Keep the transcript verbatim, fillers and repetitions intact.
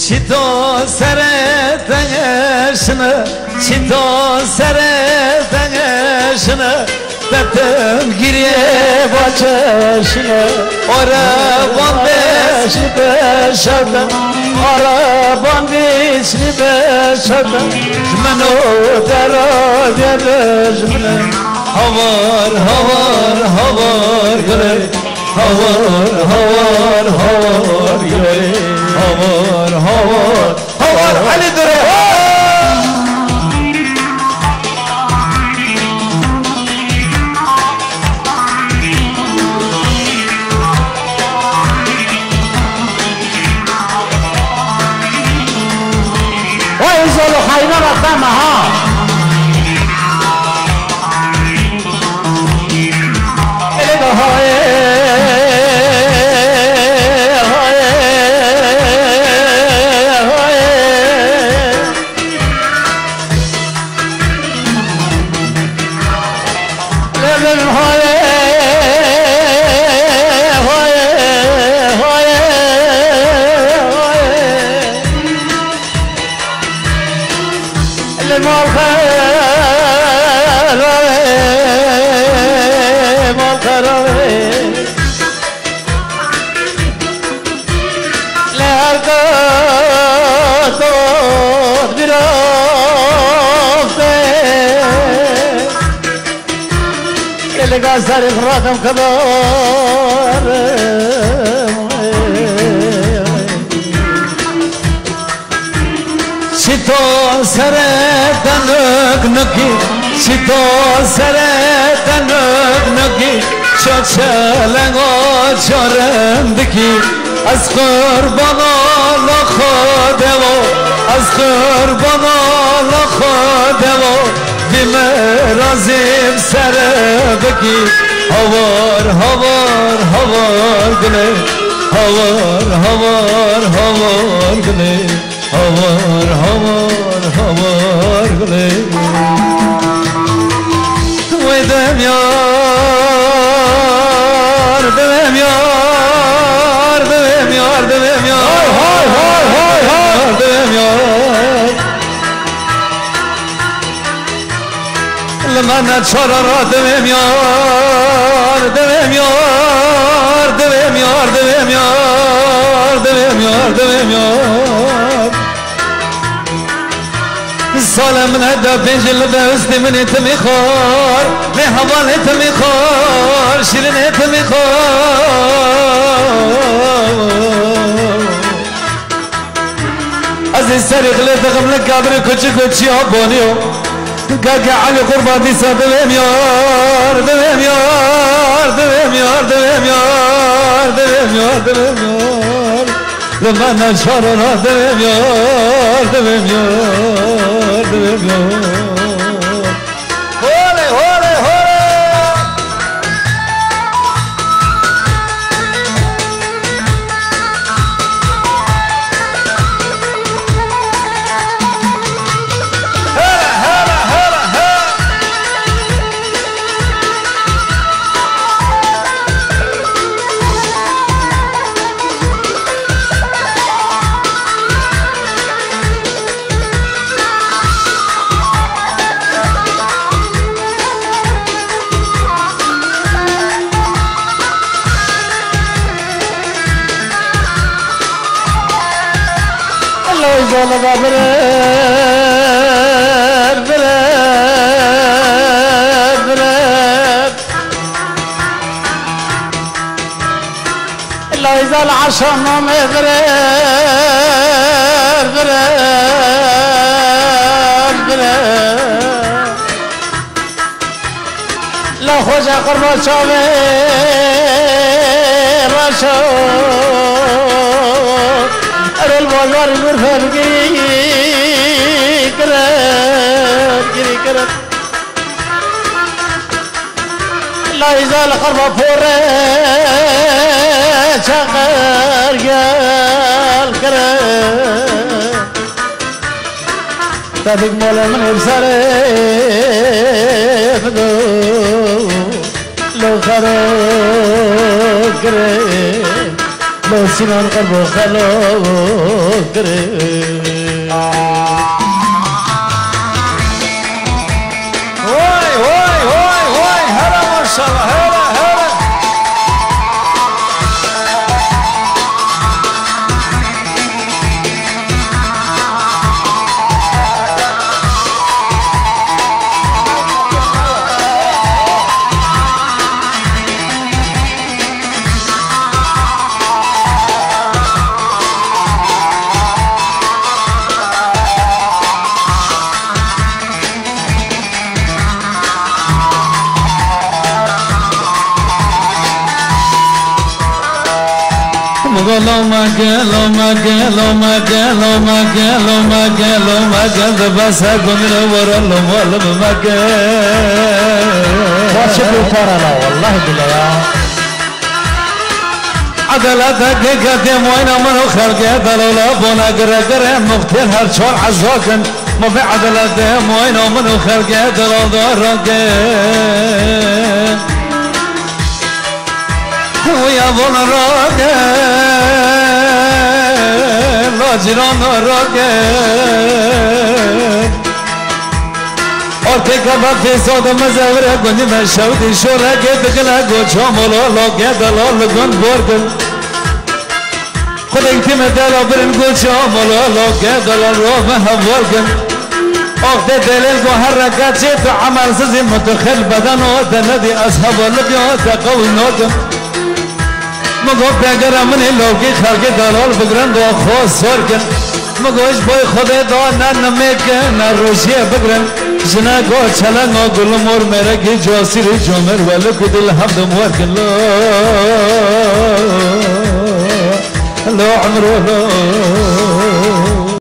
Çito sereten eşini Çito sereten eşini Betim giriye başışını Araban beşli beşadan Araban beşli beşadan Jmeno derad yedejmine Havar havar havar güley Havar havar havar güley Havar havar havar Ali Dure ويزول حينما قامها صار إخراجهم كبار شتو سرتنك نكي شتو سرتنك نكي شوشلن وشرندكي از قربانا لخدمو از قربانا لخدمو بمرازم سربكي هوار هوار هوار گله هوار هوار هوار گله هوار هوار هوار گله ويدم يار دم يار دم يار دم يار هاي هاي هاي هاي دم يار لما نتشرر دم يار دم يار دم يار دم يار دم يار دم يار سالم ندا بنجل بوستی من اتمی خور نه حوال اتمی خور شیرین اتمی خور از این سری غلیت غملک کابر کچی کچی آبانیو گاگا علی قربانی سا دویم یار دویم یار دویم یار دویم یار دویم یار دویم یار لما نشار را دویم یار دویم یار دویم یار هوله هوله هوله Zola da birer birer birer illa izal aşamam birer birer birer la hoca qurba chave rasho البازار مرفر گری کرد گری کرد لا يزال قرب فوره شقر قال کرد تابق مولا من ابصاره فدو لو خراب کرد لو سنان قرب خلو قريب واي واي واي واي هلا ما شاء الله هلا هلا لو ما قال لو ما قال لو ما قال لو ما قال لو ما قال لو ما قال بس اقول ورا لو ما قال واشكو ترى لا والله بالله عدلتك قدم وين من خلق دلولا بونا قرقر مقتل هالشور عزوكن ما في عدلتك وين من خلق دلولا ويا ظن راقل لا جيران راقل أرتك بقى صوت مزورة كني مشودي شورة قد كلا قد شاملو لو قد لو لقن بورقل خدك تمدلو برن قد شاملو لو قد لو روح مهورقل أخذ دليل وحركات شيء عمل سزي متخل بدن ودندي أصحاب البيوت قوي نوتم مگو بگر من لوگی خلق دلال بگرند و خوز سرکن مگوش بای خود دا نه نمیکن نه روشیه بگرن جنا گو چلنگ و گل مور مرگی جاسیر جمر ولی کدل حمد مورکن لو لو عمرو لو